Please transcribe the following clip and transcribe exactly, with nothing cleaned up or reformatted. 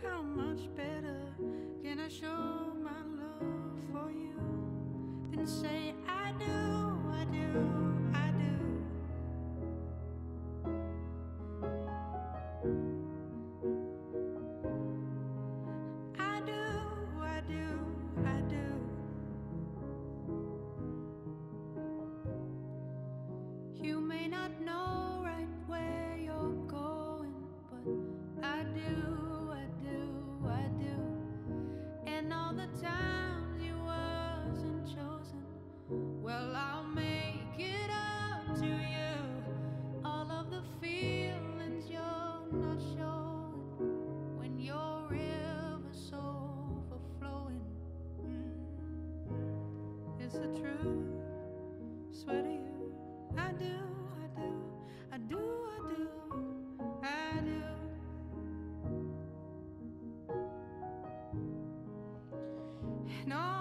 how much better can I show my love for you than say I do, I do, I do. I do, I do, I do. You may not know right where you're going, but I do, I do, I do. And all the times you wasn't chosen, well, I'll make it up to you. All of the feelings you're not showing when your river's overflowing. Mm. It's the truth, swear to you. I do, I do, I do, I do, I do. And all